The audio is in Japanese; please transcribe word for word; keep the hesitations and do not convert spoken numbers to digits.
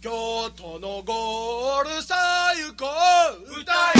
京都のゴールさ行こう歌え